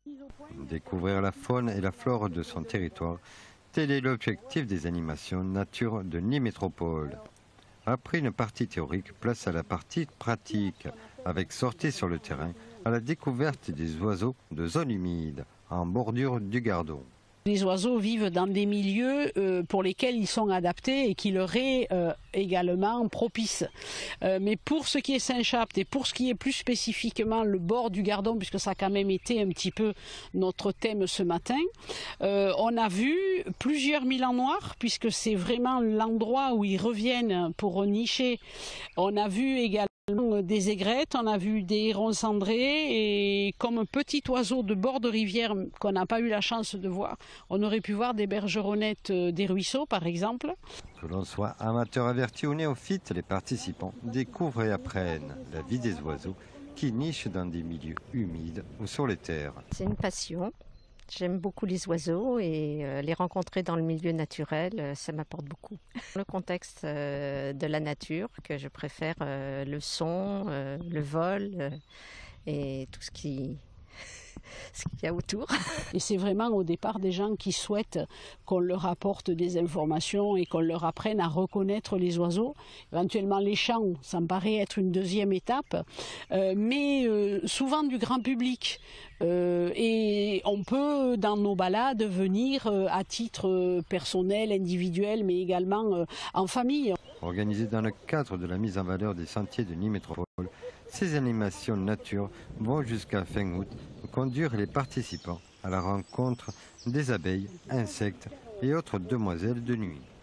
Découvrir la faune et la flore de son territoire, tel est l'objectif des animations nature de Nîmes Métropole. Après une partie théorique, place à la partie pratique, avec sortie sur le terrain à la découverte des oiseaux de zones humides, en bordure du Gardon. Les oiseaux vivent dans des milieux pour lesquels ils sont adaptés et qui leur est également propice. Mais pour ce qui est Saint-Chapt et pour ce qui est plus spécifiquement le bord du Gardon, puisque ça a quand même été un petit peu notre thème ce matin, on a vu plusieurs milans noirs, puisque c'est vraiment l'endroit où ils reviennent pour nicher. On a vu également des aigrettes, on a vu des hérons cendrés et comme un petit oiseau de bord de rivière qu'on n'a pas eu la chance de voir, on aurait pu voir des bergeronnettes des ruisseaux par exemple. Que l'on soit amateur averti ou néophyte, les participants découvrent et apprennent la vie des oiseaux qui nichent dans des milieux humides ou sur les terres. C'est une passion. J'aime beaucoup les oiseaux et les rencontrer dans le milieu naturel, ça m'apporte beaucoup. Le contexte de la nature, que je préfère le son, le vol et tout ce qu'il y a autour. Et c'est vraiment au départ des gens qui souhaitent qu'on leur apporte des informations et qu'on leur apprenne à reconnaître les oiseaux. Éventuellement les chants, ça me paraît être une deuxième étape, mais souvent du grand public. Et on peut dans nos balades venir à titre personnel, individuel, mais également en famille. Organisées dans le cadre de la mise en valeur des sentiers de Nîmes Métropole, ces animations nature vont jusqu'à fin août conduire les participants à la rencontre des abeilles, insectes et autres demoiselles de nuit.